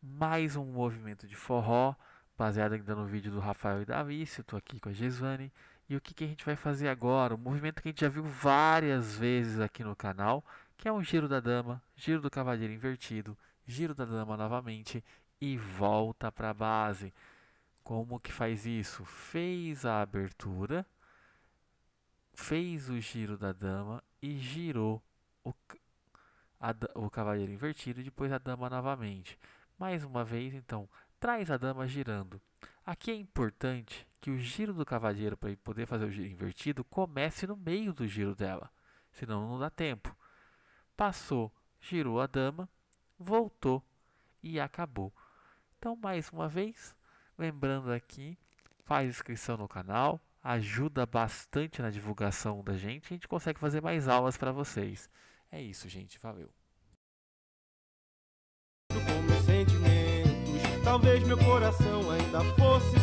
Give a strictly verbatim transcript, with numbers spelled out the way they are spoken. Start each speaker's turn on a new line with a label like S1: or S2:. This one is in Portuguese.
S1: mais um movimento de forró, baseado ainda no vídeo do Rafael e da Alice. Eu tô aqui com a Gesvane. E o que, que a gente vai fazer agora? Um movimento que a gente já viu várias vezes aqui no canal, que é um giro da dama, giro do cavaleiro invertido, giro da dama novamente e volta para a base. Como que faz isso? Fez a abertura, fez o giro da dama e girou o, a, o cavaleiro invertido e depois a dama novamente. Mais uma vez, então, traz a dama girando. Aqui é importante que o giro do cavaleiro, para ele poder fazer o giro invertido, comece no meio do giro dela, senão não dá tempo. Passou, girou a dama, voltou e acabou. Então, mais uma vez, lembrando aqui, faz inscrição no canal, ajuda bastante na divulgação da gente, a gente consegue fazer mais aulas para vocês. É isso, gente, valeu.
S2: Com meus sentimentos, talvez meu coração ainda fosse